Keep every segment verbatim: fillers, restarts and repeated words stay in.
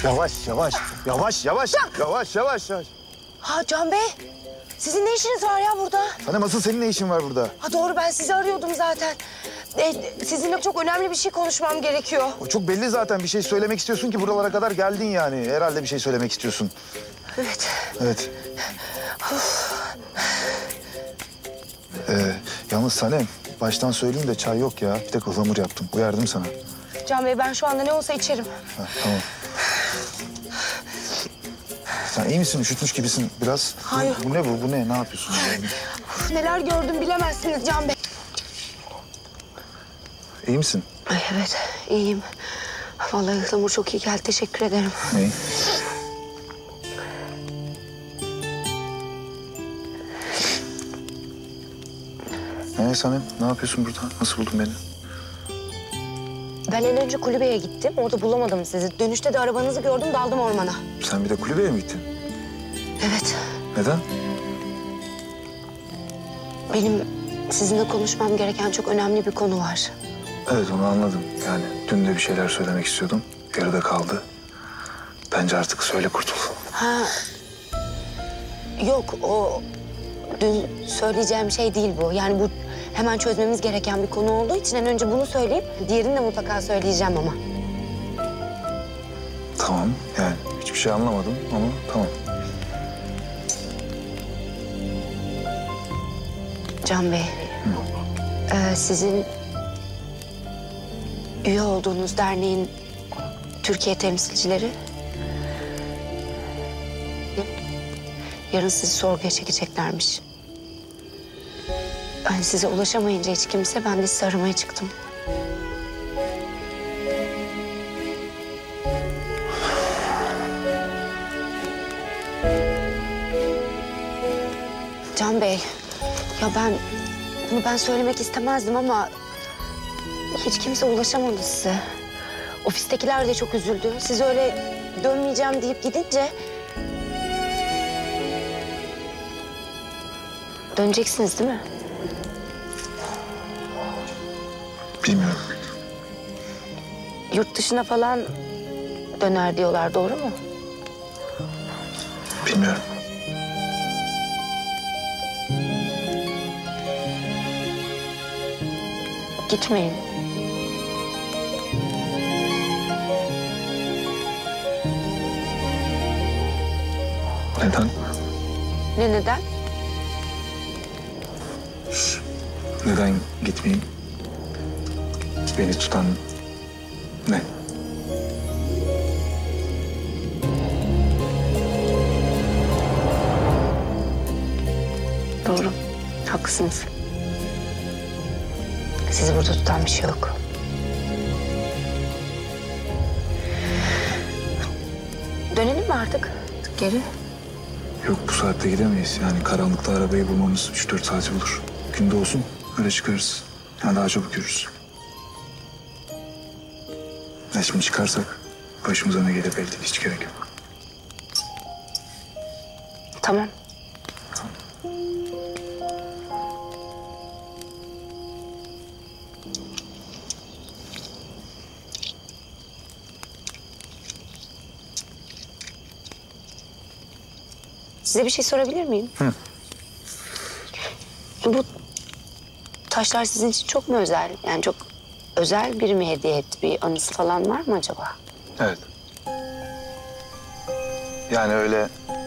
Yavaş, yavaş, yavaş, yavaş, yavaş, yavaş, yavaş. Ha Can Bey, sizin ne işiniz var ya burada? Sanem asıl senin ne işin var burada? Ha doğru, ben sizi arıyordum zaten. E, sizinle çok önemli bir şey konuşmam gerekiyor. O çok belli zaten. Bir şey söylemek istiyorsun ki buralara kadar geldin yani. Herhalde bir şey söylemek istiyorsun. Evet. Evet. ee, yalnız Sanem, baştan söyleyeyim de çay yok ya. Bir tek ıhlamur yaptım. Uyardım sana. Can Bey, ben şu anda ne olsa içerim. Ha, tamam. Sen iyi misin? Üşütmüş gibisin biraz. Hayır. Bu, bu ne bu? Bu ne? Ne yapıyorsun? Uf, neler gördüm bilemezsiniz Can Bey. İyi misin? Ay, evet, iyiyim. Vallahi ıhlamur çok iyi geldi. Teşekkür ederim. Ne? Ee Sanem, ne yapıyorsun burada? Nasıl buldun beni? Ben en önce kulübeye gittim. Orada bulamadım sizi. Dönüşte de arabanızı gördüm, daldım ormana. Sen bir de kulübeye mi gittin? Evet. Neden? Benim sizinle konuşmam gereken çok önemli bir konu var. Evet, onu anladım. Yani dün de bir şeyler söylemek istiyordum. Yarıda kaldı. Bence artık söyle kurtul. Ha, yok o dün söyleyeceğim şey değil bu. Yani bu hemen çözmemiz gereken bir konu olduğu için en önce bunu söyleyeyim. Diğerini de mutlaka söyleyeceğim ama. Tamam, yani hiçbir şey anlamadım ama tamam. Can Bey, e, sizin üye olduğunuz derneğin Türkiye temsilcileri yarın sizi sorguya çekeceklermiş. Ben size ulaşamayınca hiç kimse, ben de sizi aramaya çıktım. Can Bey, ya ben bunu ben söylemek istemezdim ama hiç kimse ulaşamadı size. Ofistekiler de çok üzüldü. Siz öyle dönmeyeceğim deyip gidince... Döneceksiniz değil mi? Bilmiyorum. Yurt dışına falan döner diyorlar, doğru mu? Bilmiyorum. Gitmeyin. Neden? Ne neden? Neden gitmeyeyim? Beni tutan ne? Doğru, haklısınız. Sizi burada tutan bir şey yok. Dönelim mi artık geri? Yok, bu saatte gidemeyiz. Yani karanlıkta arabayı bulmamız üç dört saati bulur. Günde olsun öyle çıkarız. Yani daha çabuk yürürüz. Ya şimdi çıkarsak başımıza ne gelir belli değil. Hiç gerek yok. Tamam. Size bir şey sorabilir miyim? Hı. Bu taşlar sizin için çok mu özel? Yani çok özel biri mi hediye etti? Bir anısı falan var mı acaba? Evet. Yani öyle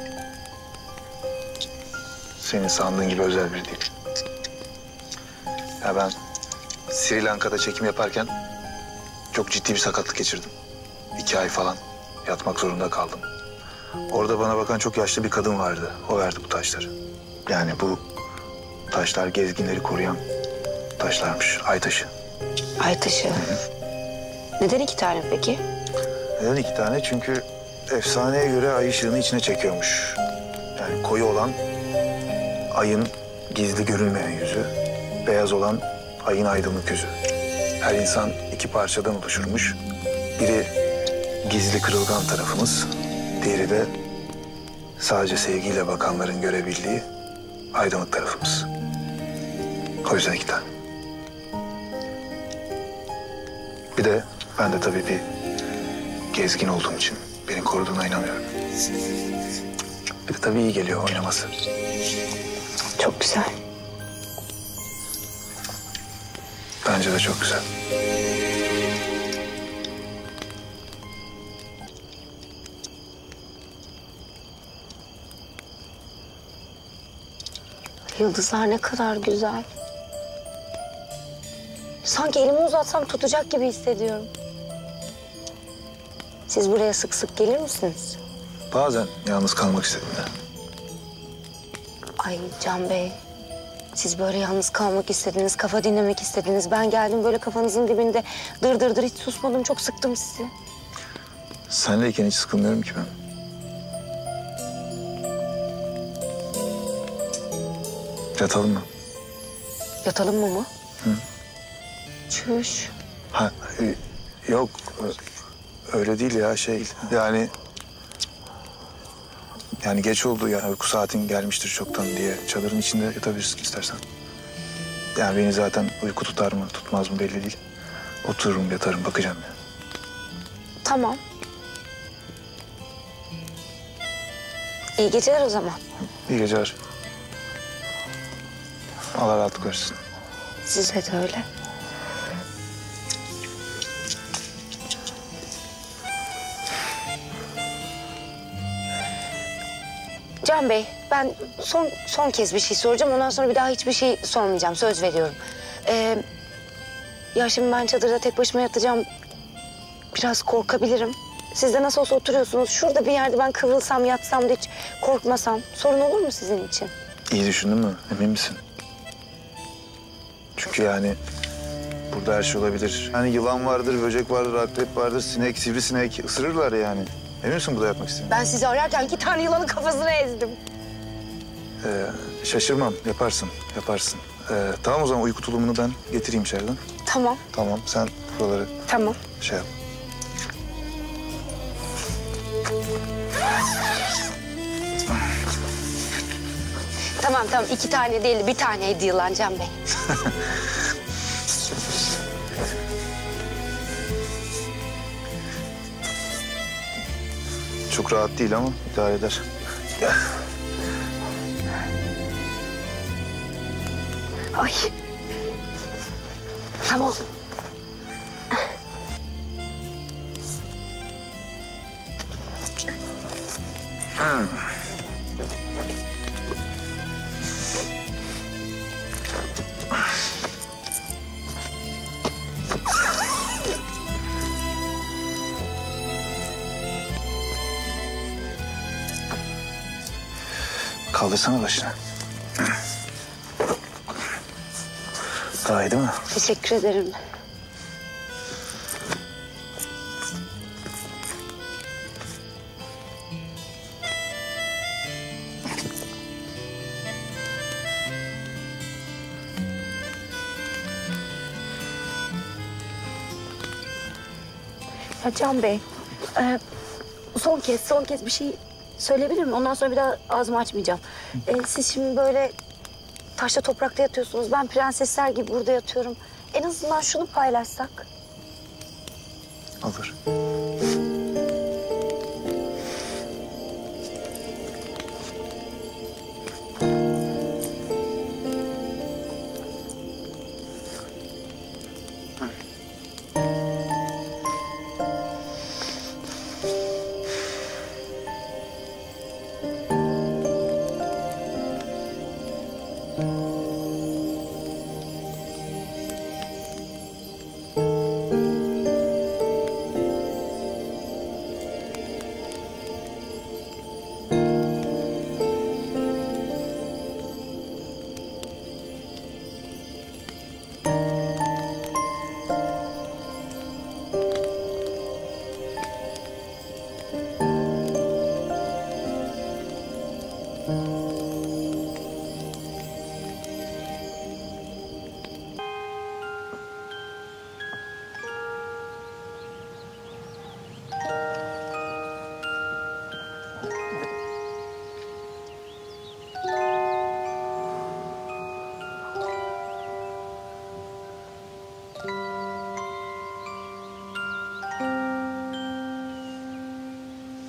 senin sandığın gibi özel biri değil. Ya ben Sri Lanka'da çekim yaparken çok ciddi bir sakatlık geçirdim. İki ay falan yatmak zorunda kaldım. Orada bana bakan çok yaşlı bir kadın vardı. O verdi bu taşları. Yani bu taşlar gezginleri koruyan taşlarmış. Ay taşı. Ay taşı. Neden iki tane peki? Neden iki tane? Çünkü efsaneye göre ay ışığını içine çekiyormuş. Yani koyu olan ayın gizli görünmeyen yüzü, beyaz olan ayın aydınlık yüzü. Her insan iki parçadan oluşurmuş. Biri gizli kırılgan tarafımız, diğeri de sadece sevgiyle bakanların görebildiği aydınlık tarafımız. O yüzden iki tane. Bir de ben de tabii bir gezgin olduğum için, bir beni koruduğuna inanıyorum. Bir de tabii iyi geliyor oynaması. Çok güzel. Bence de çok güzel. Yıldızlar ne kadar güzel. Sanki elimi uzatsam tutacak gibi hissediyorum. Siz buraya sık sık gelir misiniz? Bazen yalnız kalmak istediğimde. Ay Can Bey, siz böyle yalnız kalmak istediniz, kafa dinlemek istediniz. Ben geldim böyle kafanızın dibinde dır dır dır hiç susmadım, çok sıktım sizi. Senleyken hiç sıkılmıyorum ki ben. Yatalım mı? Yatalım mı mı? Hı. Çüş. Ha, e, yok öyle değil ya şey yani yani geç oldu yani uyku saatin gelmiştir çoktan diye çadırın içinde yatabilirsin istersen. Yani beni zaten uyku tutar mı tutmaz mı belli değil. Otururum yatarım bakacağım ya. Tamam. İyi geceler o zaman. İyi geceler. Allah rahatlık versin. Size de öyle. Can Bey, ben son son kez bir şey soracağım. Ondan sonra bir daha hiçbir şey sormayacağım. Söz veriyorum. Ee, ya şimdi ben çadırda tek başıma yatacağım. Biraz korkabilirim. Siz de nasıl olsa oturuyorsunuz. Şurada bir yerde ben kıvrılsam, yatsam da hiç korkmasam. Sorun olur mu sizin için? İyi düşündün mü? Emin misin? Çünkü yani burada her şey olabilir. Yani yılan vardır, böcek vardır, akrep vardır, sinek, sivrisinek ısırırlar yani. Emin misin burada yatmak istiyorsun? Ben sizi ararken iki tane yılanın kafasını ezdim. Ee, şaşırmam, yaparsın, yaparsın. Ee, tamam o zaman uyku tulumunu ben getireyim içeriden. Tamam, Tamam, sen buraları tamam. şey yap. Tamam tamam iki tane değil bir taneydi yılan Can Bey. Çok rahat değil ama idare eder. Gel. Ay. Tamam. Hmm. Kaldırsana başını. Daha iyi değil mi? Teşekkür ederim. Ya Can Bey, e, son kez, son kez bir şey söyleyebilir miyim? Ondan sonra bir daha ağzımı açmayacağım. E, siz şimdi böyle taşta toprakta yatıyorsunuz. Ben prensesler gibi burada yatıyorum. En azından şunu paylaşsak. Olur.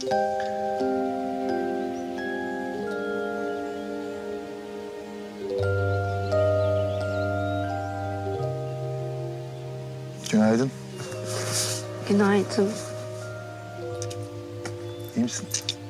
Günaydın. Günaydın. İyi misin?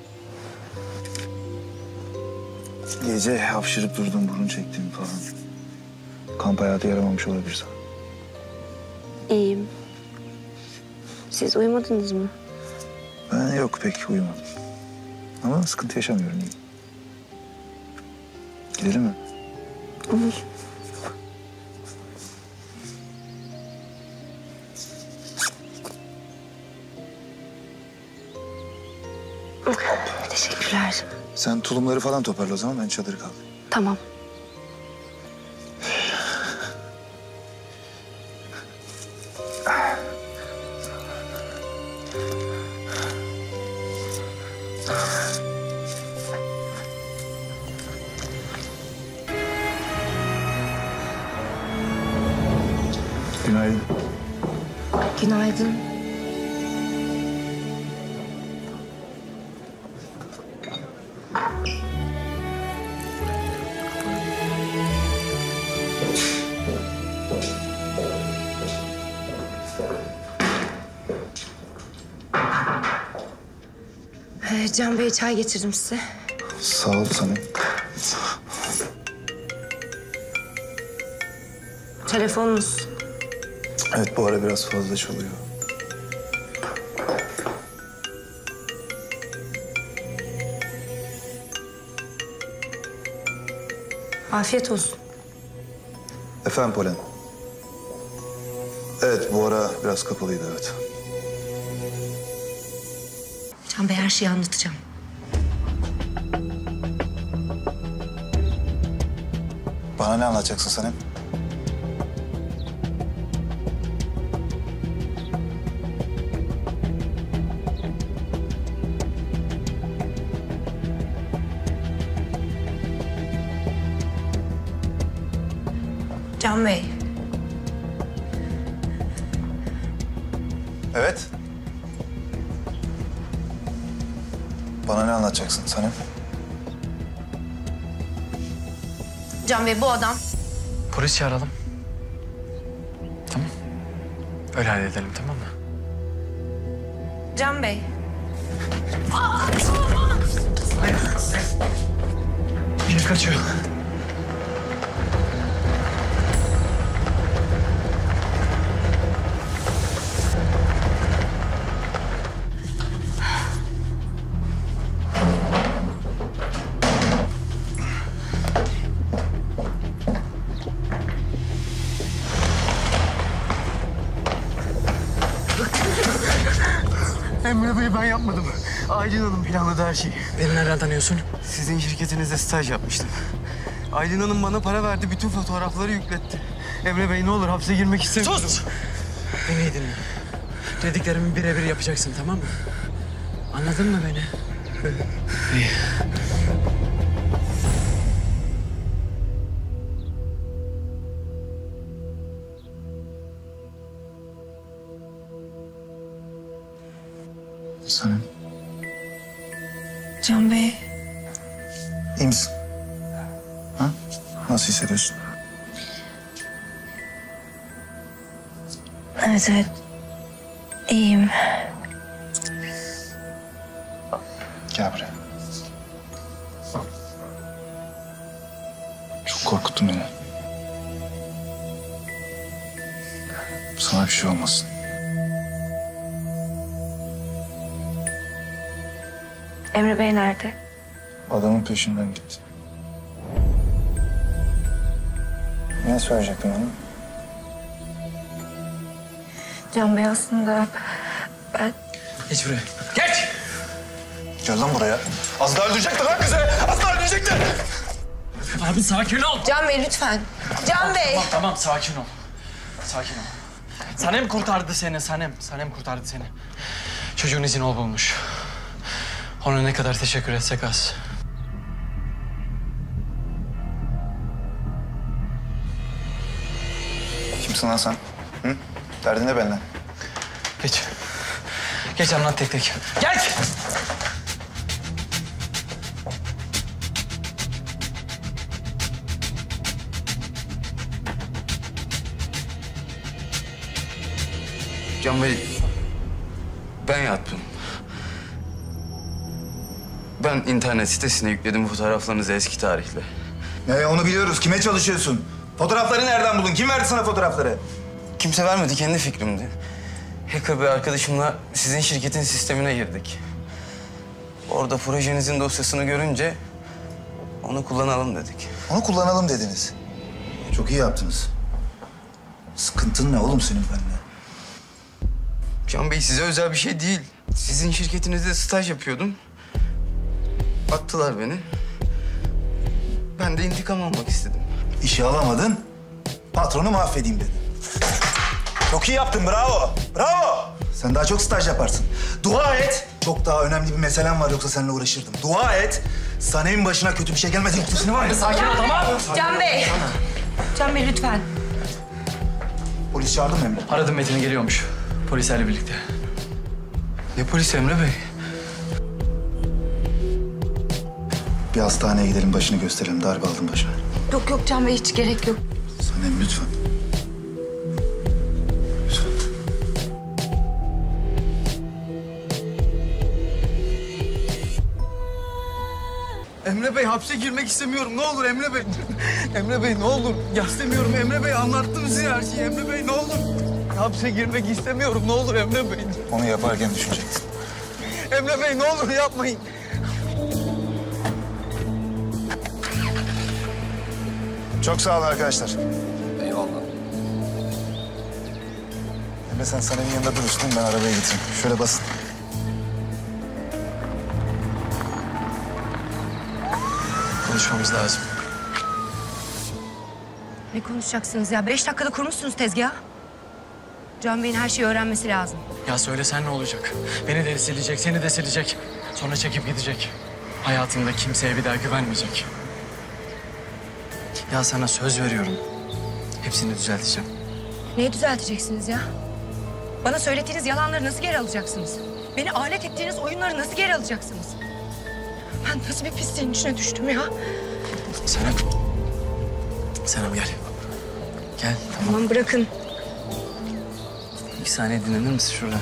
Gece hapşırıp durdum, burun çektim falan. Kamp hayatı yaramamış olabilir sana. İyiyim. Siz uyumadınız mı? Ben yok, pek uyumadım. Ama sıkıntı yaşamıyorum, iyi. Gidelim mi? Olur. Teşekkürler. Sen tulumları falan toparla o zaman, ben çadırı kaldım. Tamam. Günaydın. Günaydın. Ee, Can Bey, çay getirdim size. Sağ ol Sanem. Telefonunuz. Evet, bu ara biraz fazla çalıyor. Afiyet olsun. Efendim Polen. Evet, bu ara biraz kapalıydı, evet. Can Bey, her şeyi anlatacağım. Bana ne anlatacaksın Sanem? Can Bey. Evet. Bana ne anlatacaksın Sanem? Can Bey, bu adam. Polis çağıralım. Tamam. Öyle halledelim, tamam mı? Can Bey. Biri kaçıyor. Emre Bey, ben yapmadım. Aylin Hanım planladı her şeyi. Beni nereden tanıyorsun? Sizin şirketinizde staj yapmıştım. Aylin Hanım bana para verdi, bütün fotoğrafları yükletti. Emre Bey, ne olur hapse girmek istemiyorum. Sus! Beni iyi dinle. Dediklerimi birebir yapacaksın, tamam mı? Anladın mı beni? İyi. Sanem, Can Bey. iyi misin? Ha? Nasıl hissediyorsun? Evet, evet. İyiyim. Gel buraya. Çok korkuttun beni. Sana bir şey olmasın. Emre Bey nerede? Adamın peşinden gitti. Ne söyleyecektin ona? Can Bey, aslında ben... Geç buraya. Geç! Gel lan buraya. Az daha öldürecekti lan bizi. Az daha öldürecekti. Abi sakin ol. Can Bey, lütfen. Can Bey. Tamam, tamam, sakin ol. Sakin ol. Sanem kurtardı seni, Sanem. Sanem kurtardı seni. Çocuğun izini o bulmuş. Ona ne kadar teşekkür etsek az. Kimsin lan sen? Hı? Derdin ne benden? Geç. Geç anlat tek tek. Geç! Can Bey, ben yaptım. Ben internet sitesine yükledim fotoğraflarınızı eski tarihli. Ee, onu biliyoruz. Kime çalışıyorsun? Fotoğrafları nereden buldun? Kim verdi sana fotoğrafları? Kimse vermedi, kendi fikrimdi. Hacker bir arkadaşımla sizin şirketin sistemine girdik. Orada projenizin dosyasını görünce onu kullanalım dedik. Onu kullanalım dediniz. Çok iyi yaptınız. Sıkıntın ne oğlum senin benimle? Can Bey, size özel bir şey değil. Sizin şirketinizde staj yapıyordum. Attılar beni. Ben de intikam almak istedim. İşi alamadın, patronu mahvedeyim dedin. Çok iyi yaptın, bravo. Bravo. Sen daha çok staj yaparsın. Dua et. Çok daha önemli bir meselem var, yoksa seninle uğraşırdım. Dua et. Sanem'in başına kötü bir şey gelmez. Yoksa seni var ya. Sakin ol, tamam mı? Can Bey. Can Bey lütfen. Polis çağırdın mı Emre? Aradım, Metin geliyormuş. Polislerle birlikte. Ne polisi Emre Bey? Bir hastaneye gidelim, başını gösterelim. Darbe aldın başına. Yok yok Can Bey, hiç gerek yok. Sanem lütfen. Lütfen. Emre Bey, hapse girmek istemiyorum. Ne olur Emre Bey. Emre Bey ne olur. Ya istemiyorum Emre Bey. Anlattım size her şeyi. Emre Bey ne olur. Hapse girmek istemiyorum. Ne olur Emre Bey. Onu yaparken düşüneceksin. Emre Bey ne olur yapmayın. Çok sağ olun arkadaşlar. Eyvallah. Emre sen Sanem'in yanında durursun, ben arabaya getireyim. Şöyle basın. Konuşmamız lazım. Ne konuşacaksınız ya? Beş dakikada kurmuşsunuz tezgah. Can Bey'in her şeyi öğrenmesi lazım. Ya söylesen ne olacak? Beni de silecek, seni de silecek. Sonra çekip gidecek. Hayatında kimseye bir daha güvenmeyecek. Ya sana söz veriyorum. Hepsini düzelteceğim. Neyi düzelteceksiniz ya? Bana söylediğiniz yalanları nasıl geri alacaksınız? Beni alet ettiğiniz oyunları nasıl geri alacaksınız? Ben nasıl bir pisliğin içine düştüm ya? Senem. Senem gel. Gel, tamam. Tamam bırakın. İki saniye dinlenir misin şurada?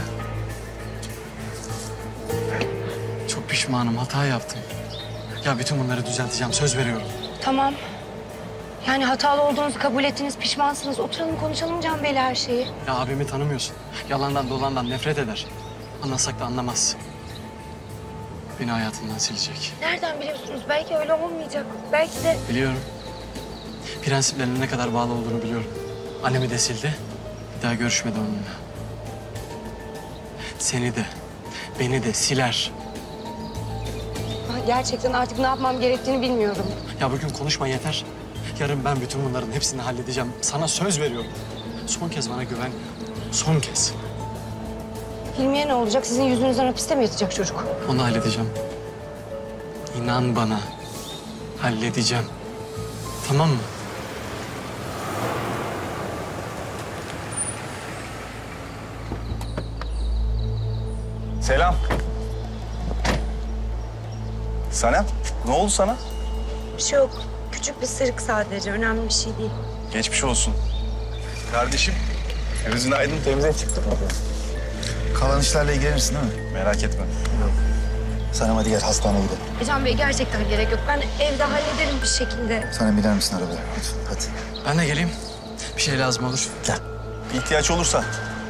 Çok pişmanım, hata yaptım. Ya bütün bunları düzelteceğim, söz veriyorum. Tamam. Yani hatalı olduğunuzu kabul ettiniz, pişmansınız. Oturalım konuşalım Can Bey'le her şeyi. Ya abimi tanımıyorsun. Yalandan dolandan nefret eder. Anlatsak da anlamaz. Beni hayatından silecek. Nereden biliyorsunuz? Belki öyle olmayacak. Belki de... Biliyorum. Prensiplerine ne kadar bağlı olduğunu biliyorum. Annemi de sildi. Bir daha görüşmedi onunla. Seni de, beni de siler. Ah, gerçekten artık ne yapmam gerektiğini bilmiyorum. Ya bugün konuşma yeter. Yarın ben bütün bunların hepsini halledeceğim. Sana söz veriyorum. Son kez bana güven. Son kez. Hilmiye ne olacak? Sizin yüzünüzden hapiste mi yatacak çocuk? Onu halledeceğim. İnan bana. Halledeceğim. Tamam mı? Selam. Sanem, ne oldu sana? Bir şey yok. Küçük bir sırık sadece. Önemli bir şey değil. Geçmiş olsun. Kardeşim, gözün aydın, temize çıktın mı? Kalan işlerle ilgilenirsin değil mi? Merak etme. Yok. Sanem hadi gel, hastaneye gidelim. E Can Bey gerçekten gerek yok. Ben evde hallederim bir şekilde. Sanem biner misin arabaya? Lütfen, hadi. Ben de geleyim. Bir şey lazım olur. Gel. Bir ihtiyaç olursa.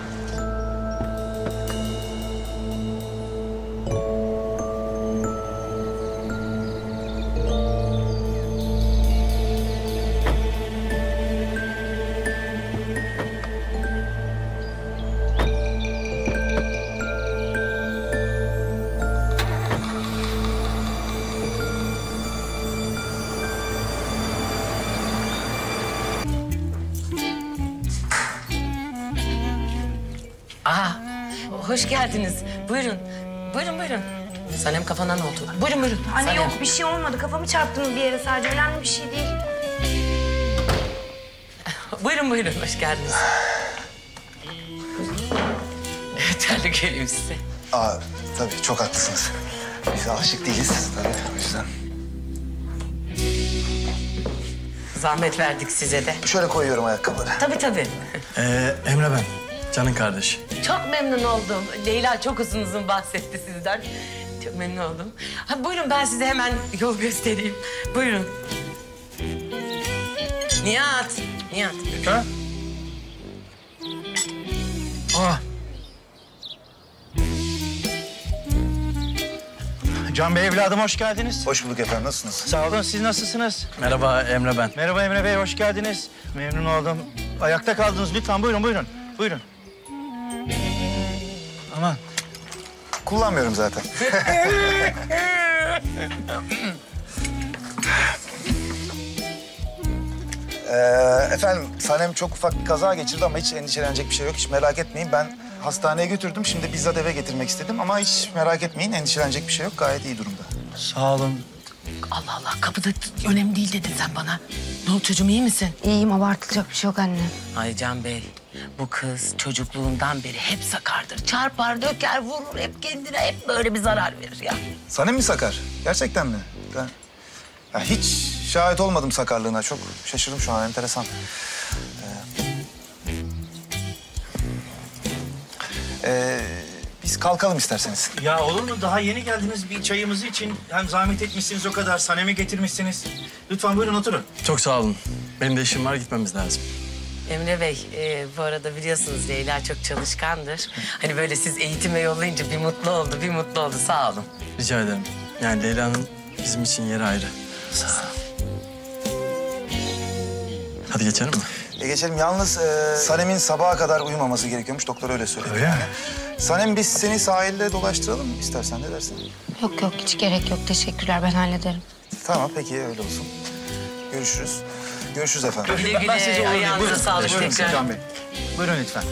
Aa, hoş geldiniz. Buyurun. Buyurun, buyurun. Sanem kafana ne oldu? Buyurun, buyurun. Anne Sanem. yok bir şey olmadı. Kafamı çarptım bir yere sadece. Önemli bir şey değil. Buyurun, buyurun. Hoş geldiniz. Terlik geleyim size. Aa, tabii çok haklısınız. Biz aşık değiliz tabii, o yüzden. Zahmet verdik size de. Şöyle koyuyorum ayakkabıları. Tabii, tabii. Ee, Emre ben. Canın kardeş. Çok memnun oldum. Leyla çok uzun uzun bahsetti sizden. Çok memnun oldum. Ha, buyurun ben size hemen yol göstereyim. Buyurun. Nihat, Nihat. Ha? Aa. Can Bey evladım hoş geldiniz. Hoş bulduk efendim, nasılsınız? Sağ olun, siz nasılsınız? Merhaba Emre ben. Merhaba Emre Bey, hoş geldiniz. Memnun oldum. Ayakta kaldınız lütfen, buyurun buyurun. Buyurun. Aman. Kullanmıyorum zaten. Ee, efendim, Sanem çok ufak bir kaza geçirdi ama hiç endişelenecek bir şey yok. Hiç merak etmeyin. Ben hastaneye götürdüm. Şimdi bizzat eve getirmek istedim ama hiç merak etmeyin. Endişelenecek bir şey yok. Gayet iyi durumda. Sağ olun. Allah Allah kapıda önemli değil dedin sen bana. Ne oldu çocuğum iyi misin? İyiyim, abartılacak bir şey yok anne. Ay Can Bey, bu kız çocukluğundan beri hep sakardır. Çarpar, döker, vurur, hep kendine hep böyle bir zarar verir ya. Sanem mi sakar? Gerçekten mi? Ben ya hiç şahit olmadım sakarlığına. Çok şaşırdım şu an. Enteresan. Ee, ee, biz kalkalım isterseniz. Ya olur mu? Daha yeni geldiniz bir çayımızı için. Hem zahmet etmişsiniz o kadar, Sanem'i getirmişsiniz. Lütfen buyurun oturun. Çok sağ olun. Benim de işim var, gitmemiz lazım. Emre Bey, e, bu arada biliyorsunuz Leyla çok çalışkandır. Hani böyle siz eğitime yollayınca bir mutlu oldu, bir mutlu oldu. Sağ olun. Rica ederim. Yani Leyla'nın bizim için yeri ayrı. Sağ ol. Hadi geçelim mi? E geçelim. Yalnız e, Sanem'in sabaha kadar uyumaması gerekiyormuş. Doktor öyle söyledi. Öyle mi? Sanem, biz seni sahilde dolaştıralım mı istersen, ne dersin? Yok yok, hiç gerek yok. Teşekkürler, ben hallederim. Tamam, peki öyle olsun. Görüşürüz. Görüşürüz efendim. Güle güle, Ben sizi uğurlayayım. ayağınıza Buyurun. sağlık Buyurun tekrar. Can Bey. Buyurun lütfen.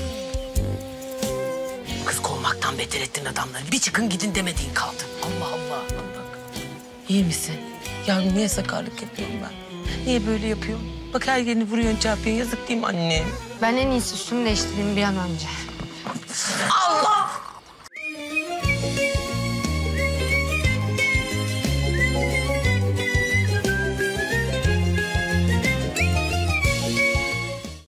Kız kovmaktan beter ettin adamları. Bir çıkın gidin demediğin kaldı. Allah Allah. Bak. İyi misin? Yavrum niye sakarlık yapıyorum ben? Niye böyle yapıyorum? Bak her yerini vuruyorsun, çarpıyorsun. Yazık değil mi anne? Ben en iyisi üstümü değiştireyim bir an önce. Allah!